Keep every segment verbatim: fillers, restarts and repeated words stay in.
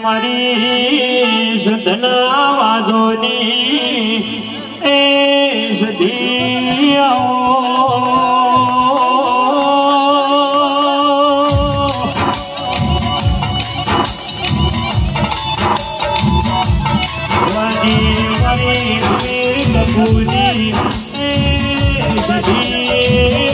મારી સદના વાજોની એ સધી મારી મારી વીર કપૂરી એ સધી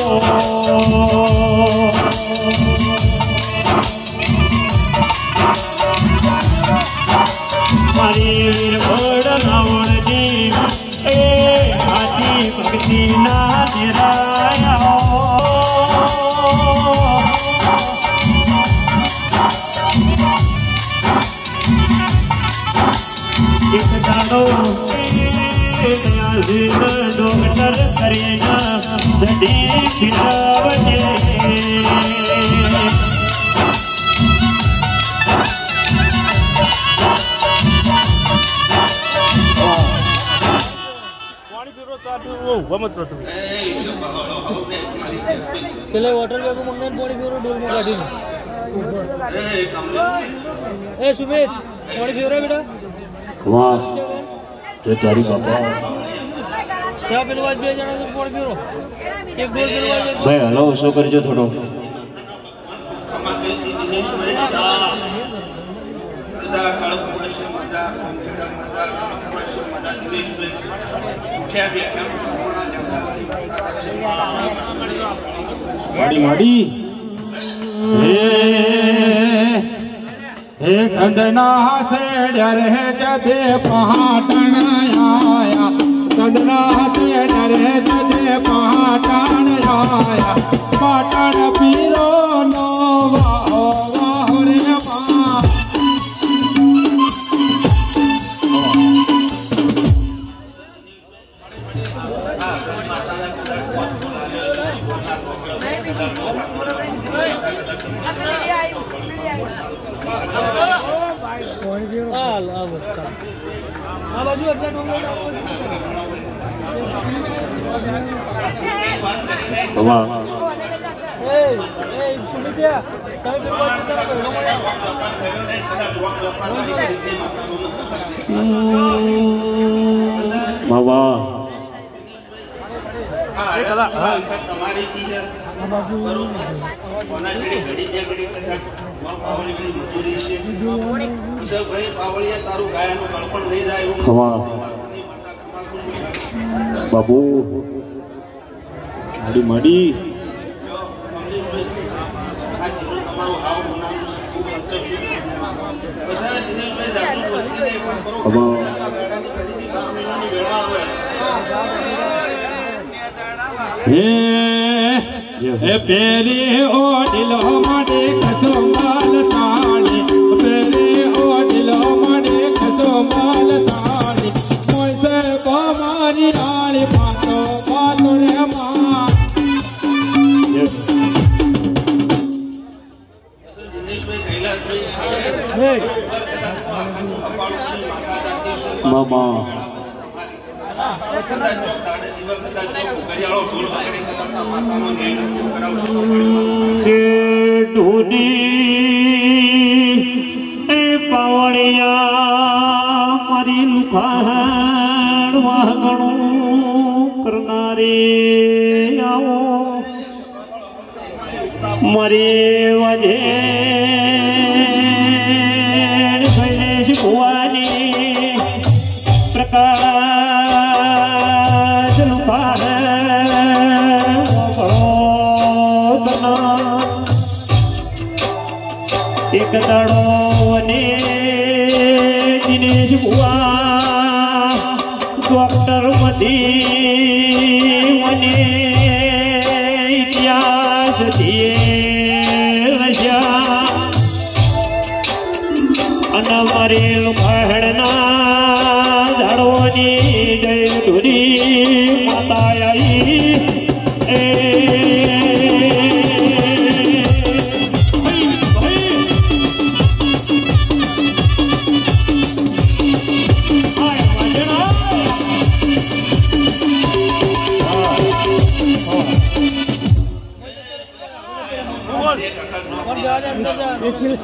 મારી વીર ભોળ રાવણજી એ હાથી ભક્તિ ના નિરાયા એક દાડો ડોક્ટર કરીને સદી ખીલાવજે પેલે વોટર બેગ મંગાઈને પાણી પીવરો ડોલમાં કાઢીને એ સુમિત પાણી પીવરા બેટા વાહ તે તારી બાપા ત્યાં પેલું આજ બે જણા તો પાણી પીવરો એક ડોલ પેલું આજ ભાઈ હલો ઓછો કરજો થોડો માડી માડી હે હે સદના સે ડરે જદે પહાટણ આયા સદના સે ડરે જદે પહાટણ આયા પાટણ પીરો નો વાહો વાહો રે મા હાલ આવો આ બાજુ એટલે ડોંગર વાહ એ એ સુમિત્યા તમે પેલું વાત કરો પેલો વાહ વાહ તમારી મજૂરી છે પાવળિયા તારું ગાયનું કલ્પણ લઈ જાય બાબુ માડી માડી તમારું હાવ હે હે પેરી ઓઢલો મને કસો માલ સાડી પેરી ઓઢલો મને કસો માલ સાડી મોસે બામારી આળી પાતો પાતો રે મા મામા એ પાવળિયા મારી લુખાણ વાગણું કરનારી આવો મારી વજે ગણેશ ભુવાની પ્રકાશ એક દાડો ને દિનેશ ભુવા ડોક્ટર મધી મને ઇતિહાસ લસ્યા અને મારે લુખાડના ઝાડવાની જય ધુરી માતા આવી એ એક અખત નોકરી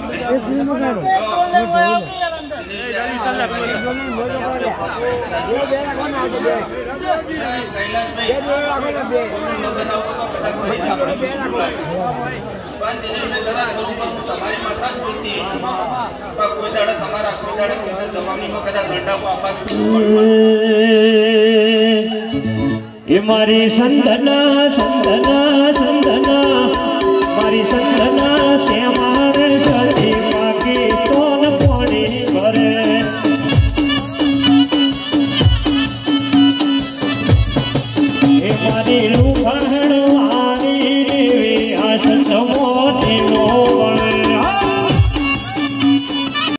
તમારી માતા જ બોલતી કોઈ દાડે તમારા કોઈ દાડે જવાનીમાં કદાચ રંડાવો આપવા એ મારી સંધના સંધના સંધના મારી સંધના શ્યામ